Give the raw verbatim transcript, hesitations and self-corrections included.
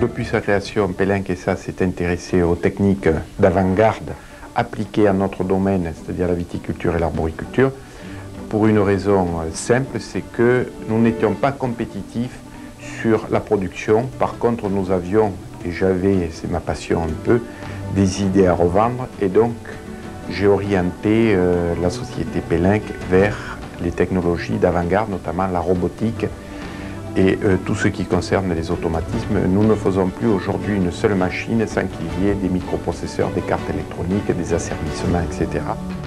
Depuis sa création, Pellenc S A s'est intéressé aux techniques d'avant-garde appliquées à notre domaine, c'est-à-dire la viticulture et l'arboriculture, pour une raison simple, c'est que nous n'étions pas compétitifs sur la production. Par contre, nous avions, et j'avais, c'est ma passion un peu, des idées à revendre, et donc j'ai orienté euh, la société Pellenc vers les technologies d'avant-garde, notamment la robotique, et euh, tout ce qui concerne les automatismes. Nous ne faisons plus aujourd'hui une seule machine sans qu'il y ait des microprocesseurs, des cartes électroniques, des asservissements, et cetera.